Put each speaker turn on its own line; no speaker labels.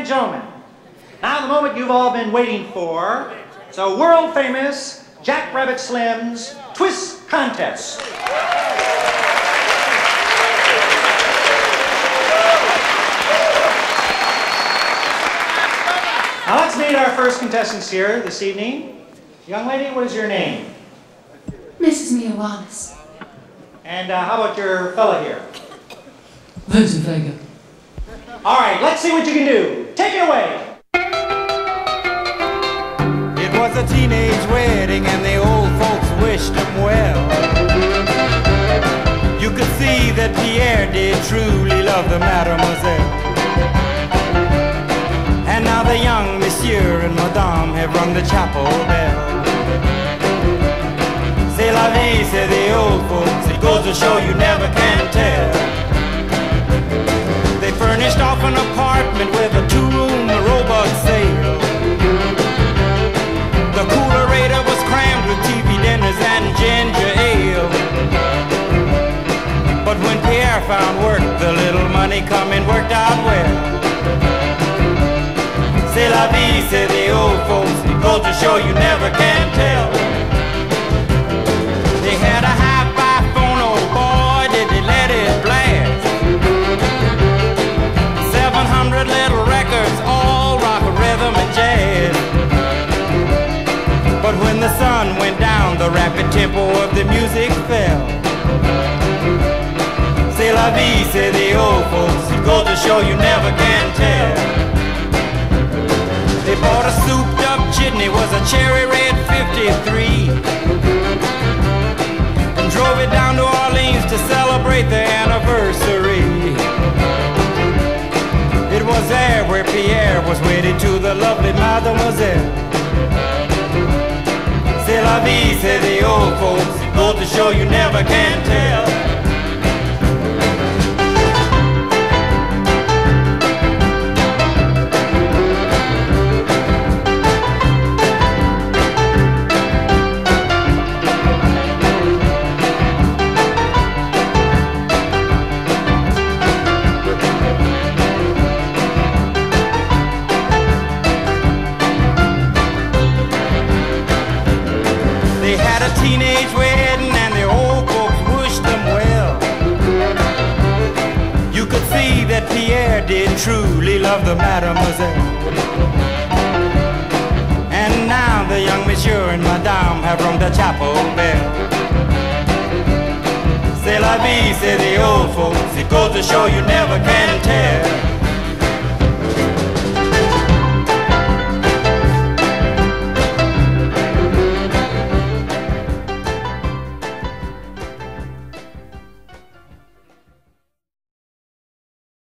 gentlemen, now the moment you've all been waiting for, it's a world-famous Jack Rabbit Slim's Twist Contest. Now let's meet our first contestants here this evening. Young lady, what is your name?
Mrs. Mia Wallace.
And how about your fella here?
Vincent Vega.
All right, let's see what you can do. Take it away.
It was a teenage wedding and the old folks wished him well. You could see that Pierre did truly love the mademoiselle. And now the young monsieur and madame have rung the chapel bell. C'est la vie, say the old folks, it goes to show you never can tell. They furnished off an apartment with a two-room robot sale. The coolerator was crammed with TV dinners and ginger ale. But when Pierre found work, the little money coming worked out well. C'est la vie, say the old folks, it goes to show you never can tell. They had a hi-fi phone, oh boy, did they let it blast. 700 little records, all rock, rhythm, and jazz. But when the sun went down, the rapid tempo of the music fell. C'est la vie, say the old folks, it goes to show you never can tell. They bought a souped-up jitney, was a cherry red 53, and drove it down to Orleans to celebrate their anniversary. It was there where Pierre was wedded to the lovely mademoiselle. C'est la vie, say the old folks, it goes to show you never can tell. Teenage wedding and the old folks wished them well. You could see that Pierre did truly love the mademoiselle. And now the young monsieur and madame have rung the chapel bell. C'est la vie, say the old folks, it goes to show you never can tell.